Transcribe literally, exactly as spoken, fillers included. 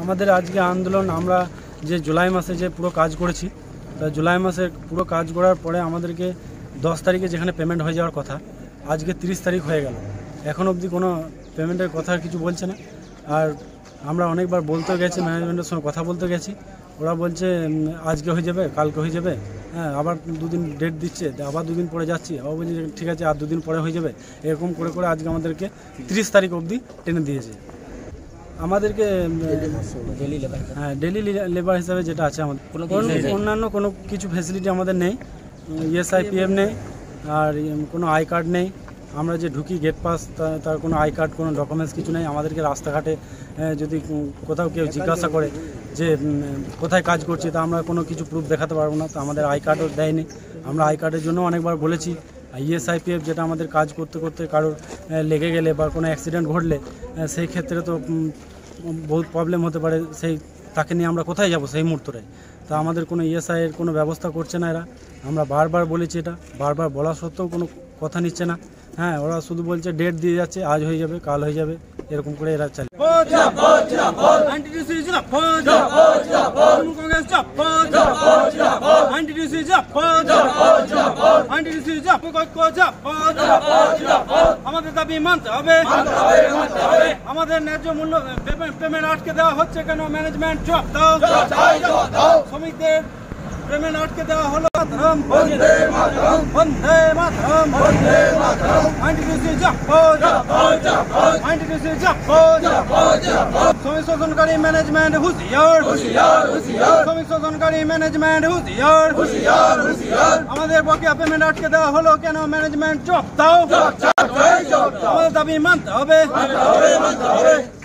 আমাদের আজকে আন্দোলন আমরা যে জুলাই মাসে যে পুরো কাজ করেছি, তা জুলাই মাসে পুরো কাজ করার পরে আমাদেরকে দশ তারিখে যেখানে পেমেন্ট হয়ে যাওয়ার কথা, আজকে তিরিশ তারিখ হয়ে গেল, এখন অবধি কোনো পেমেন্টের কথা কিছু বলছে না। আর আমরা অনেকবার বলতে গেছি, ম্যানেজমেন্টের সঙ্গে কথা বলতে গেছি, ওরা বলছে আজকে হয়ে যাবে, কালকে হয়ে যাবে, হ্যাঁ আবার দুদিন ডেট দিচ্ছে, আবার দুদিন পরে যাচ্ছি, আবার বলছি ঠিক আছে আর দুদিন পরে হয়ে যাবে, এরকম করে করে আজকে আমাদেরকে তিরিশ তারিখ অবধি টেনে দিয়েছে। আমাদেরকে হ্যাঁ ডেলি লেবার হিসাবে যেটা আছে আমাদের, অন্যান্য কোনো কিছু ফ্যাসিলিটি আমাদের নেই, ইএসআইপিএফ নেই, আর কোনো আই কার্ড নেই। আমরা যে ঢুকি গেট পাস, তার কোনো আই কার্ড, কোনো ডকুমেন্টস কিছু নেই। আমাদেরকে রাস্তাঘাটে যদি কোথাও কেউ জিজ্ঞাসা করে যে কোথায় কাজ করছি, তা আমরা কোনো কিছু প্রুফ দেখাতে পারবো না, তো আমাদের আই কার্ডও দেয়নি। আমরা আই কার্ডের জন্য অনেকবার বলেছি। ইএসআইপিএফ যেটা আমাদের কাজ করতে করতে কারোর লেগে গেলে বা কোনো অ্যাক্সিডেন্ট ঘটলে সেই ক্ষেত্রে তো বহুত প্রবলেম হতে পারে, সেই তাকে নিয়ে আমরা কোথায় যাব সেই মুহূর্তটায়। তা আমাদের কোনো ইএসআইয়ের কোনো ব্যবস্থা করছে না এরা। আমরা বারবার বলেছি, এটা বারবার বলা সত্ত্বেও কোনো কথা নিচ্ছে না। হ্যাঁ, ওরা শুধু বলছে ডেট দিয়ে যাচ্ছে, আজ হয়ে যাবে, কাল হয়ে যাবে, এরকম করে এরা চালে। আমাদের দাবি মানতে হবে, আমাদের ন্যায্য মূল্য পেমেন্ট আটকে দেওয়া হচ্ছে কেন? ম্যানেজমেন্ট জবাব দাও। শ্রমিকদের পেমেন্ট আটকে দেওয়া হলো। বন্দে মাতরম, বন্দে মাতরম, বন্দে মাতরম। আইনটিসি জাপদ, আইনটিসি জাপদ। শ্রমিক শোষণকারী ম্যানেজমেন্ট হুঁশিয়ার, হুঁশিয়ার, হুঁশিয়ার। শ্রমিক শোষণকারী ম্যানেজমেন্ট হুঁশিয়ার, হুঁশিয়ার, হুঁশিয়ার। আমাদের বকেয়া পেমেন্ট আটকে দেওয়া হলো কেন? ম্যানেজমেন্ট জবাব দাও। আমাদের দাবি মানতে হবে, মানতে হবে, মানতে হবে।